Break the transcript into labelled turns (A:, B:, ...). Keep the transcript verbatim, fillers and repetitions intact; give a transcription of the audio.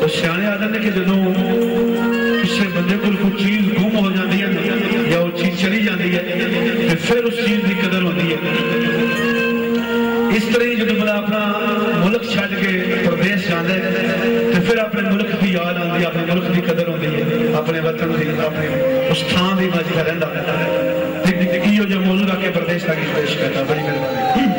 A: तो सियाने आदर ने कि जो किसी बंदे को कोई चीज गुम हो जाती है या वो चीज चली जाती है तो फिर उस चीज की कदर होती है। इस तरह ही जो बंदा अपना मुल्क छड़ के प्रदेश जाता है तो फिर अपने मुल्क की याद आती है, अपने मुल्क की कदर होती है, अपने वतन की, अपने उस थान की मज कर रहा। मुल्क आके प्रदेश का पेश करता। बड़ी मेहरबानी।